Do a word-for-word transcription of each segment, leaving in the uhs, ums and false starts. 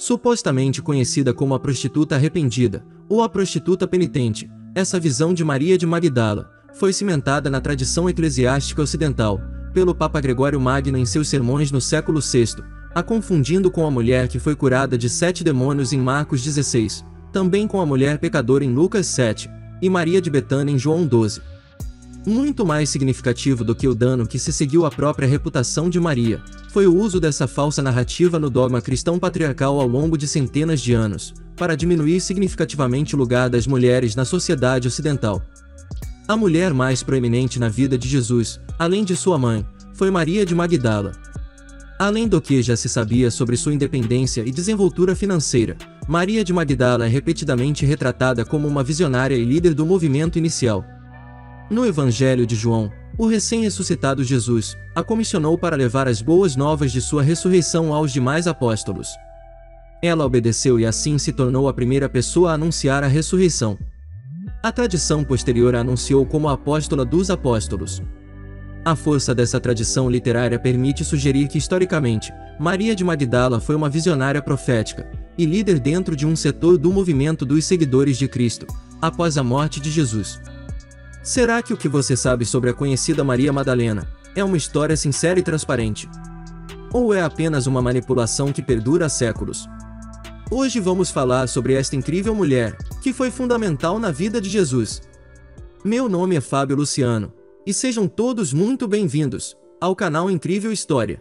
Supostamente conhecida como a prostituta arrependida, ou a prostituta penitente, essa visão de Maria de Magdala foi cimentada na tradição eclesiástica ocidental, pelo Papa Gregório Magno em seus sermões no século sexto, a confundindo com a mulher que foi curada de sete demônios em Marcos dezesseis, também com a mulher pecadora em Lucas sete, e Maria de Betânia em João doze. Muito mais significativo do que o dano que se seguiu à própria reputação de Maria, foi o uso dessa falsa narrativa no dogma cristão patriarcal ao longo de centenas de anos, para diminuir significativamente o lugar das mulheres na sociedade ocidental. A mulher mais proeminente na vida de Jesus, além de sua mãe, foi Maria de Magdala. Além do que já se sabia sobre sua independência e desenvoltura financeira, Maria de Magdala é repetidamente retratada como uma visionária e líder do movimento inicial. No Evangelho de João, o recém-ressuscitado Jesus a comissionou para levar as boas novas de sua ressurreição aos demais apóstolos. Ela obedeceu e assim se tornou a primeira pessoa a anunciar a ressurreição. A tradição posterior a anunciou como a apóstola dos apóstolos. A força dessa tradição literária permite sugerir que, historicamente, Maria de Magdala foi uma visionária profética e líder dentro de um setor do movimento dos seguidores de Cristo, após a morte de Jesus. Será que o que você sabe sobre a conhecida Maria Madalena é uma história sincera e transparente? Ou é apenas uma manipulação que perdura há séculos? Hoje vamos falar sobre esta incrível mulher, que foi fundamental na vida de Jesus. Meu nome é Fábio Luciano, e sejam todos muito bem-vindos ao canal Incrível História.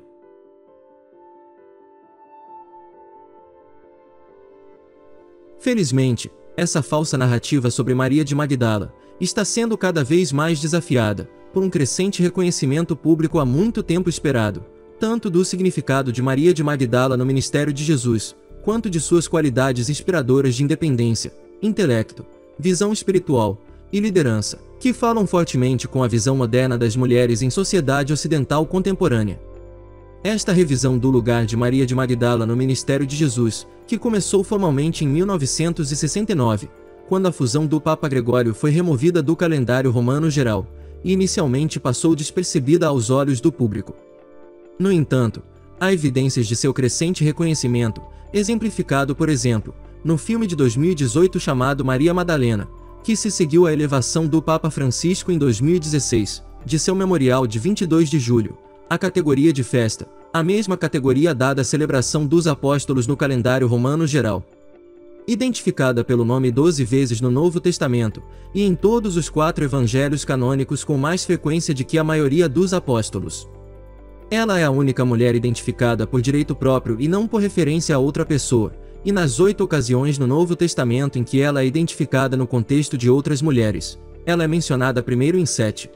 Felizmente, essa falsa narrativa sobre Maria de Magdala está sendo cada vez mais desafiada por um crescente reconhecimento público há muito tempo esperado, tanto do significado de Maria de Magdala no ministério de Jesus, quanto de suas qualidades inspiradoras de independência, intelecto, visão espiritual e liderança, que falam fortemente com a visão moderna das mulheres em sociedade ocidental contemporânea. Esta revisão do lugar de Maria de Magdala no ministério de Jesus, que começou formalmente em mil novecentos e sessenta e nove, quando a fusão do Papa Gregório foi removida do calendário romano geral, e inicialmente passou despercebida aos olhos do público. No entanto, há evidências de seu crescente reconhecimento, exemplificado por exemplo, no filme de dois mil e dezoito chamado Maria Madalena, que se seguiu à elevação do Papa Francisco em dois mil e dezesseis, de seu memorial de vinte e dois de julho, à categoria de festa, a mesma categoria dada à celebração dos apóstolos no calendário romano geral. Identificada pelo nome doze vezes no Novo Testamento, e em todos os quatro evangelhos canônicos com mais frequência de que a maioria dos apóstolos. Ela é a única mulher identificada por direito próprio e não por referência a outra pessoa, e nas oito ocasiões no Novo Testamento em que ela é identificada no contexto de outras mulheres, ela é mencionada primeiro em sete.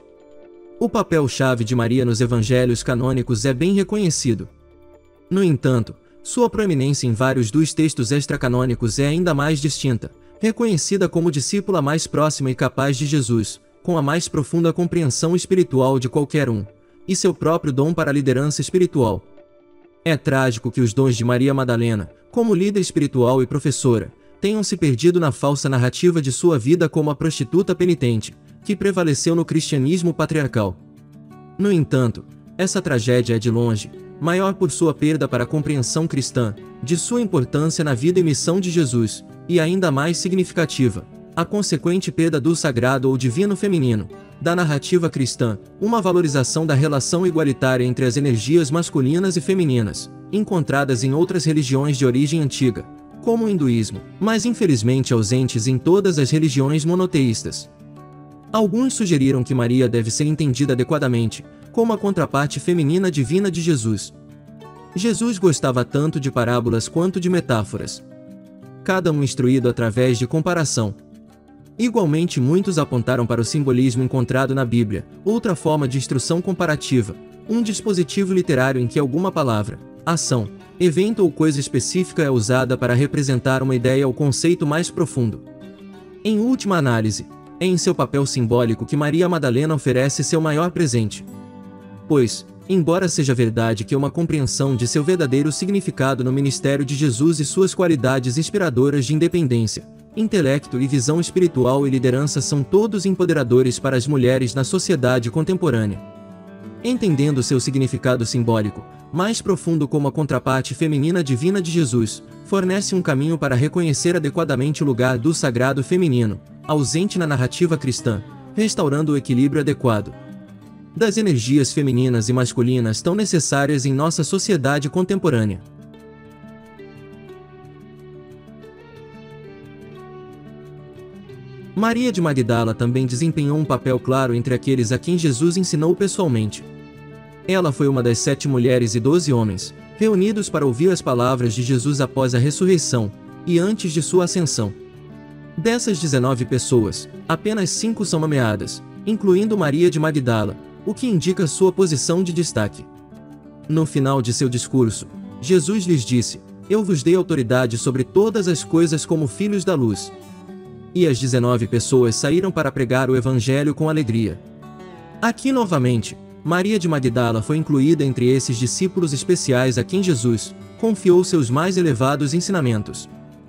O papel-chave de Maria nos evangelhos canônicos é bem reconhecido. No entanto, sua proeminência em vários dos textos extracanônicos é ainda mais distinta, reconhecida como discípula mais próxima e capaz de Jesus, com a mais profunda compreensão espiritual de qualquer um, e seu próprio dom para a liderança espiritual. É trágico que os dons de Maria Madalena, como líder espiritual e professora, tenham se perdido na falsa narrativa de sua vida como a prostituta penitente, que prevaleceu no cristianismo patriarcal. No entanto, essa tragédia é de longe maior por sua perda para a compreensão cristã, de sua importância na vida e missão de Jesus, e ainda mais significativa, a consequente perda do sagrado ou divino feminino, da narrativa cristã, uma valorização da relação igualitária entre as energias masculinas e femininas, encontradas em outras religiões de origem antiga, como o hinduísmo, mas infelizmente ausentes em todas as religiões monoteístas. Alguns sugeriram que Maria deve ser entendida adequadamente, como a contraparte feminina divina de Jesus. Jesus gostava tanto de parábolas quanto de metáforas. Cada um instruído através de comparação. Igualmente muitos apontaram para o simbolismo encontrado na Bíblia, outra forma de instrução comparativa, um dispositivo literário em que alguma palavra, ação, evento ou coisa específica é usada para representar uma ideia ou conceito mais profundo. Em última análise, é em seu papel simbólico que Maria Madalena oferece seu maior presente. Pois, embora seja verdade que uma compreensão de seu verdadeiro significado no ministério de Jesus e suas qualidades inspiradoras de independência, intelecto e visão espiritual e liderança são todos empoderadores para as mulheres na sociedade contemporânea. Entendendo seu significado simbólico, mais profundo como a contraparte feminina divina de Jesus, fornece um caminho para reconhecer adequadamente o lugar do sagrado feminino, ausente na narrativa cristã, restaurando o equilíbrio adequado das energias femininas e masculinas tão necessárias em nossa sociedade contemporânea. Maria de Magdala também desempenhou um papel claro entre aqueles a quem Jesus ensinou pessoalmente. Ela foi uma das sete mulheres e doze homens, reunidos para ouvir as palavras de Jesus após a ressurreição, e antes de sua ascensão. Dessas dezenove pessoas, apenas cinco são nomeadas, incluindo Maria de Magdala, o que indica sua posição de destaque. No final de seu discurso, Jesus lhes disse: "Eu vos dei autoridade sobre todas as coisas como filhos da luz." E as dezenove pessoas saíram para pregar o Evangelho com alegria. Aqui novamente, Maria de Magdala foi incluída entre esses discípulos especiais a quem Jesus confiou seus mais elevados ensinamentos.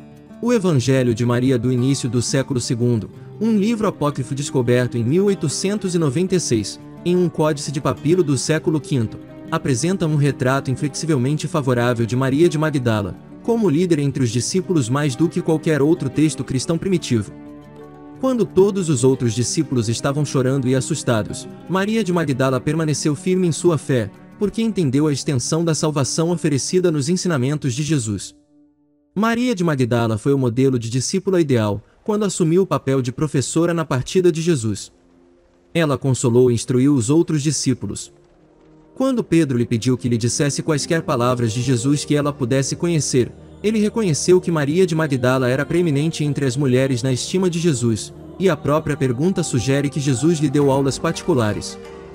O Evangelho de Maria do início do século segundo, um livro apócrifo descoberto em mil oitocentos e noventa e seis, em um códice de papiro do século quinto, apresenta um retrato inflexivelmente favorável de Maria de Magdala, como líder entre os discípulos mais do que qualquer outro texto cristão primitivo. Quando todos os outros discípulos estavam chorando e assustados, Maria de Magdala permaneceu firme em sua fé, porque entendeu a extensão da salvação oferecida nos ensinamentos de Jesus. Maria de Magdala foi o modelo de discípula ideal, quando assumiu o papel de professora na partida de Jesus. Ela consolou e instruiu os outros discípulos. Quando Pedro lhe pediu que lhe dissesse quaisquer palavras de Jesus que ela pudesse conhecer, ele reconheceu que Maria de Magdala era preeminente entre as mulheres na estima de Jesus, e a própria pergunta sugere que Jesus lhe deu aulas particulares.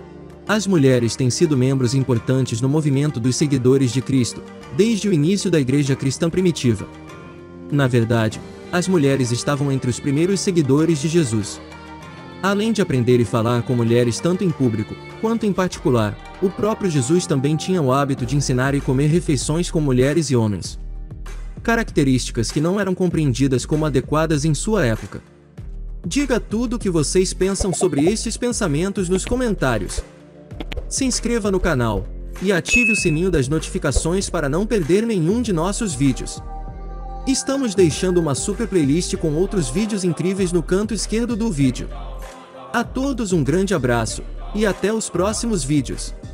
As mulheres têm sido membros importantes no movimento dos seguidores de Cristo, desde o início da Igreja cristã primitiva. Na verdade, as mulheres estavam entre os primeiros seguidores de Jesus. Além de aprender e falar com mulheres tanto em público, quanto em particular, o próprio Jesus também tinha o hábito de ensinar e comer refeições com mulheres e homens. Características que não eram compreendidas como adequadas em sua época. Diga tudo o que vocês pensam sobre estes pensamentos nos comentários. Se inscreva no canal e ative o sininho das notificações para não perder nenhum de nossos vídeos. Estamos deixando uma super playlist com outros vídeos incríveis no canto esquerdo do vídeo. A todos um grande abraço, e até os próximos vídeos.